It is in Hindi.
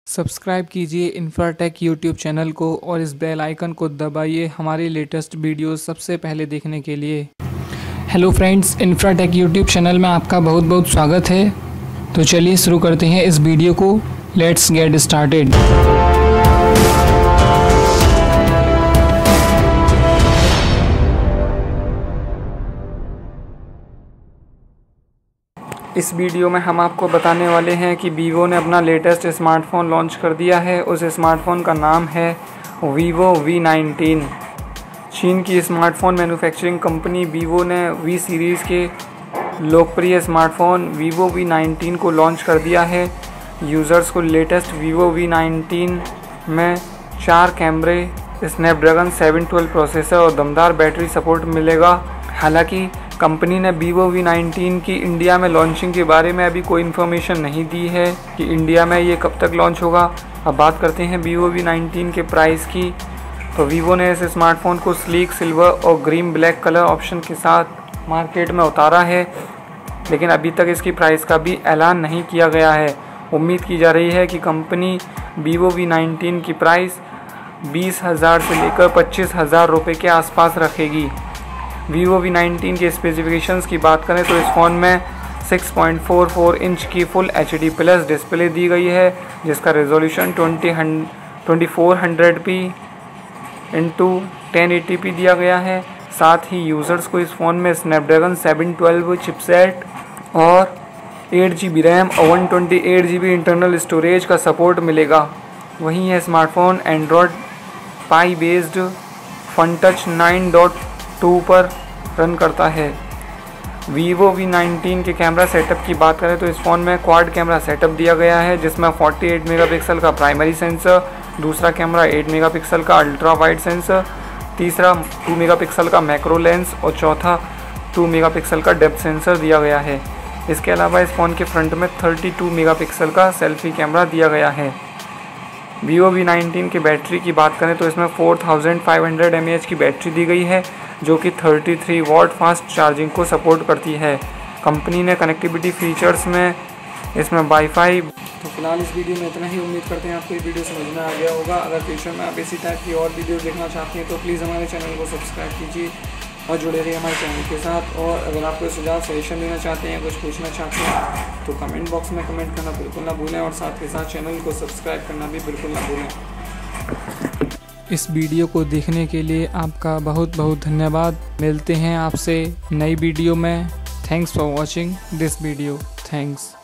सब्सक्राइब कीजिए इंफ्राटेक यूट्यूब चैनल को और इस बेल आइकन को दबाइए हमारे लेटेस्ट वीडियोस सबसे पहले देखने के लिए। Hello friends, Infratech YouTube channel में आपका बहुत बहुत स्वागत है। तो चलिए शुरू करते हैं इस वीडियो को। Let's get started. इस वीडियो में हम आपको बताने वाले हैं कि वीवो ने अपना लेटेस्ट स्मार्टफ़ोन लॉन्च कर दिया है। उस स्मार्टफ़ोन का नाम है वीवो V19। चीन की स्मार्टफ़ोन मैन्युफैक्चरिंग कंपनी वीवो ने V सीरीज़ के लोकप्रिय स्मार्टफ़ोन वीवो V19 को लॉन्च कर दिया है। यूज़र्स को लेटेस्ट वीवो V19 में 4 कैमरे, स्नैपड्रैगन 712 प्रोसेसर और दमदार बैटरी सपोर्ट मिलेगा। हालांकि कंपनी ने वीवो V19 की इंडिया में लॉन्चिंग के बारे में अभी कोई इन्फॉर्मेशन नहीं दी है कि इंडिया में ये कब तक लॉन्च होगा। अब बात करते हैं वीवो V19 के प्राइस की। तो वीवो ने इस स्मार्टफ़ोन को स्लीक सिल्वर और ग्रीन ब्लैक कलर ऑप्शन के साथ मार्केट में उतारा है, लेकिन अभी तक इसकी प्राइस का भी ऐलान नहीं किया गया है। उम्मीद की जा रही है कि कंपनी वीवो V19 की प्राइस 20,000 से लेकर 25,000 रुपये के आसपास रखेगी। वीवो V19 के स्पेसिफिकेशंस की बात करें तो इस फ़ोन में 6.44 इंच की फुल HD प्लस डिस्प्ले दी गई है, जिसका रेजोल्यूशन 2400p इंटू 1080p दिया गया है। साथ ही यूज़र्स को इस फ़ोन में स्नैपड्रैगन 712 चिपसेट और 8GB रैम और 128GB इंटरनल स्टोरेज का सपोर्ट मिलेगा। वहीं यह smartphone Android pie based Funtouch 9.2 पर रन करता है। वीवो V19 के कैमरा सेटअप की बात करें तो इस फ़ोन में क्वाड कैमरा सेटअप दिया गया है, जिसमें 48 मेगापिक्सल का प्राइमरी सेंसर, दूसरा कैमरा 8 मेगापिक्सल का अल्ट्रा वाइड सेंसर, तीसरा 2 मेगापिक्सल का मैक्रो लेंस और चौथा 2 मेगापिक्सल का डेप्थ सेंसर दिया गया है। इसके अलावा इस फ़ोन के फ्रंट में 32 मेगापिक्सल का सेल्फी कैमरा दिया गया है। वीवो V19 की बैटरी की बात करें तो इसमें 4500 mAh की बैटरी दी गई है, जो कि 33 वॉट फास्ट चार्जिंग को सपोर्ट करती है। कंपनी ने कनेक्टिविटी फीचर्स में इसमें वाईफाई। तो फिलहाल इस वीडियो में इतना ही। उम्मीद करते हैं आपको ये वीडियो समझ में आ गया होगा। अगर फ्यूचर में आप इसी टाइप की और वीडियो देखना चाहते हैं तो प्लीज़ हमारे चैनल को सब्सक्राइब कीजिए और जुड़े रहिए हमारे चैनल के साथ। और अगर आप कोई सुझाव सजेशन देना चाहते हैं, कुछ पूछना चाहते हैं तो कमेंट बॉक्स में कमेंट करना बिल्कुल ना भूलें और साथ के साथ चैनल को सब्सक्राइब करना भी बिल्कुल ना भूलें। इस वीडियो को देखने के लिए आपका बहुत बहुत धन्यवाद। मिलते हैं आपसे नई वीडियो में। Thanks for watching this video. Thanks.